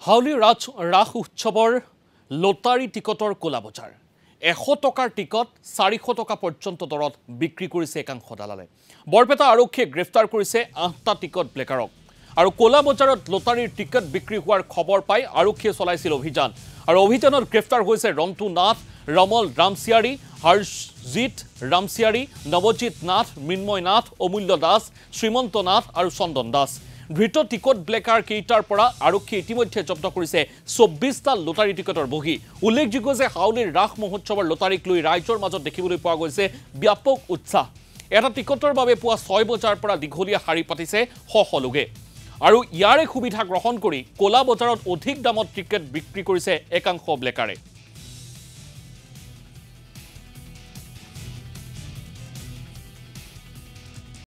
হাউলি ৰাস উৎসৱৰ লটাৰী টিকটৰ কোলা বজাৰ 100 টকাৰ টিকট 400 টকা পৰ্যন্ত দৰত বিক্ৰী কৰিছে একাংশ দালালে বৰপেটা আৰক্ষীয়ে গ্ৰেফতাৰ কৰিছে 8টা টিকট ব্লেকাৰক আৰু কোলা বজাৰত লটাৰীৰ টিকট বিক্ৰী হোৱাৰ খবৰ পাই আৰক্ষীয়ে চলাইছিল অভিযান আৰু অভিযানত গ্ৰেফতাৰ হৈছে ৰন্তু নাথ ৰমল ৰামচিয়াৰী হৰ্ষজিত ৰামচিয়াৰী নৱজিত নাথ মৃন্ময় নাথ অমূল্য দাস শ্ৰীমন্ত নাথ আৰু চন্দন দাস ধৃত টিকট ব্লেকাৰ কেইটাৰ পৰা আৰক্ষী ইতিমধ্যে জব্দ কৰিছে 24টা লটাৰী টিকটৰ বহি উল্লেখযোগ্য যে হাউলিৰ ৰাস মহোৎসৱৰ লটাৰীক লৈ ৰাইজৰ মাজত দেখিবলৈ পোৱা গৈছে ব্যাপক উৎসাহ এটা টিকটৰ বাবে পুৱা 6 বজাৰ পৰা দীঘলীয়া শাৰী পাতিছে শ লোকে আৰু ইয়াৰে সুবিধা গ্ৰহণ কৰি কোলা বজাৰত অধিক দামত টিকট বিক্ৰী কৰিছে একাংশ ব্লেকাৰে